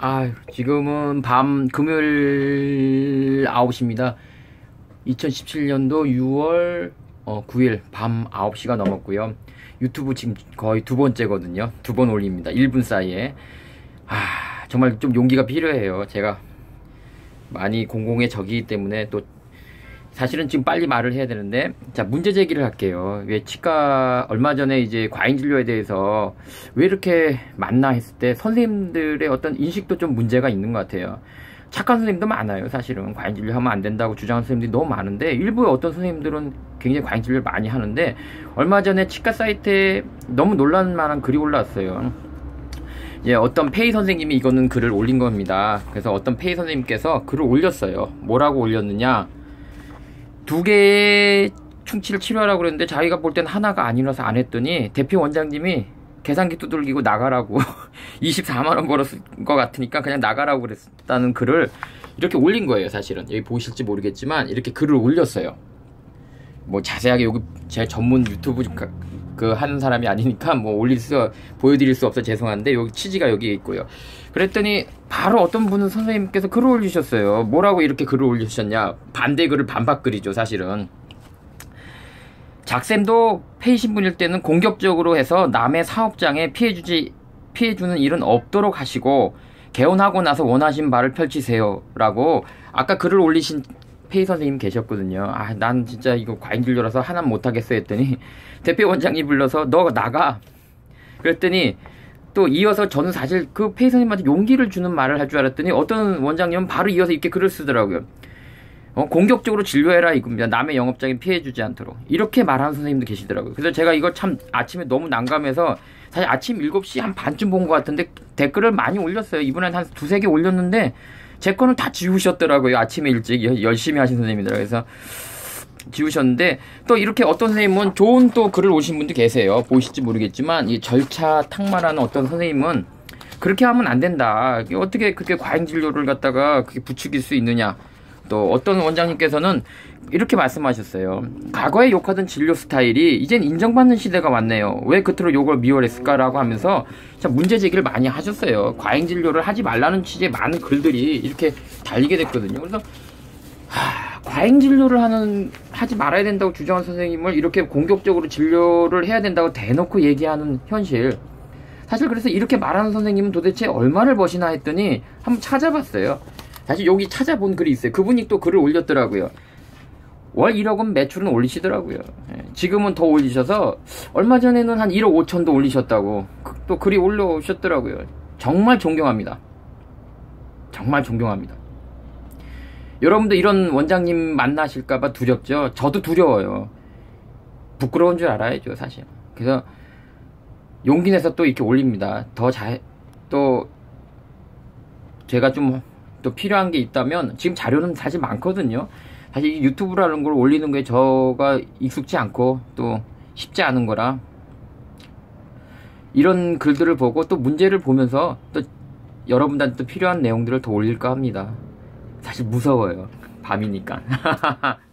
지금은 밤 금요일 9시입니다. 2017년도 6월 9일 밤 9시가 넘었고요. 유튜브 지금 거의 두 번째거든요. 두 번 올립니다. 1분 사이에. 정말 좀 용기가 필요해요. 제가 많이 공공의 적이기 때문에 또 사실은 지금 빨리 말을 해야 되는데, 자, 문제 제기를 할게요. 왜 치과 얼마 전에 이제 과잉 진료에 대해서 왜 이렇게 많나 했을 때 선생님들의 어떤 인식도 좀 문제가 있는 것 같아요. 착한 선생님도 많아요. 사실은 과잉 진료하면 안 된다고 주장하는 선생님들이 너무 많은데, 일부 어떤 선생님들은 굉장히 과잉 진료를 많이 하는데, 얼마 전에 치과 사이트에 너무 놀랄 만한 글이 올라왔어요. 어떤 페이 선생님이 이거는 글을 올린 겁니다. 그래서 어떤 페이 선생님께서 글을 올렸어요. 뭐라고 올렸느냐, 두 개의 충치를 치료하라고 그랬는데 자기가 볼 땐 하나가 아니라서 안 했더니 대표 원장님이 계산기 두들기고 나가라고 24만원 벌었을 것 같으니까 그냥 나가라고 그랬다는 글을 이렇게 올린 거예요. 사실은 여기 보실지 모르겠지만 이렇게 글을 올렸어요. 뭐 자세하게 여기 제 전문 유튜브 하는 사람이 아니니까 뭐 보여드릴 수 없어 죄송한데, 여기 취지가 여기에 있고요. 그랬더니 바로 어떤 분은 선생님께서 글을 올리셨어요. 뭐라고 이렇게 글을 올리셨냐, 반대 글을 반박 글이죠. 사실은 작쌤도 페이 신분일 때는 공격적으로 해서 남의 사업장에 피해주는 일은 없도록 하시고 개원하고 나서 원하신 바를 펼치세요 라고 아까 글을 올리신 페이 선생님 계셨거든요. 난 진짜 이거 과잉 진료라서 하나 못하겠어 했더니 대표 원장이 불러서 너 나가 그랬더니, 또 이어서 저는 사실 그 페이 선생님한테 용기를 주는 말을 할 줄 알았더니 어떤 원장님은 바로 이어서 이렇게 글을 쓰더라고요. 공격적으로 진료해라 이겁니다. 남의 영업장에 피해주지 않도록. 이렇게 말하는 선생님도 계시더라고요. 그래서 제가 이거 참 아침에 너무 난감해서 사실 아침 7시 한 반쯤 본 것 같은데 댓글을 많이 올렸어요. 이분한테 한 두세 개 올렸는데 제 거는 다 지우셨더라고요. 아침에 일찍 열심히 하신 선생님이더라고요. 그래서 지우셨는데, 또 이렇게 어떤 선생님은 좋은 또 글을 올신 분도 계세요. 보이실지 모르겠지만 이 절차 탁말하는 어떤 선생님은 그렇게 하면 안 된다. 어떻게 그렇게 과잉 진료를 갖다가 그렇게 부추길 수 있느냐. 또 어떤 원장님께서는 이렇게 말씀하셨어요. 과거에 욕하던 진료 스타일이 이젠 인정받는 시대가 왔네요. 왜 그토록 욕을 미워했을까라고 하면서 참 문제 제기를 많이 하셨어요. 과잉 진료를 하지 말라는 취지의 많은 글들이 이렇게 달리게 됐거든요. 그래서 과잉 진료를 하지 말아야 된다고 주장한 선생님을 이렇게 공격적으로 진료를 해야 된다고 대놓고 얘기하는 현실. 사실 그래서 이렇게 말하는 선생님은 도대체 얼마를 버시나 했더니 한번 찾아봤어요. 사실 여기 찾아본 글이 있어요. 그분이 또 글을 올렸더라고요. 월 1억은 매출은 올리시더라고요. 지금은 더 올리셔서 얼마 전에는 한 1억 5천도 올리셨다고 또 글이 올려오셨더라고요. 정말 존경합니다. 정말 존경합니다. 여러분도 이런 원장님 만나실까봐 두렵죠? 저도 두려워요. 부끄러운 줄 알아야죠, 사실. 그래서 용기 내서 또 이렇게 올립니다. 또 제가 좀 또 필요한 게 있다면, 지금 자료는 사실 많거든요. 사실 유튜브라는 걸 올리는 게 저가 익숙지 않고 또 쉽지 않은 거라, 이런 글들을 보고 또 문제를 보면서 또 여러분들한테 또 필요한 내용들을 더 올릴까 합니다. 사실 무서워요. 밤이니까.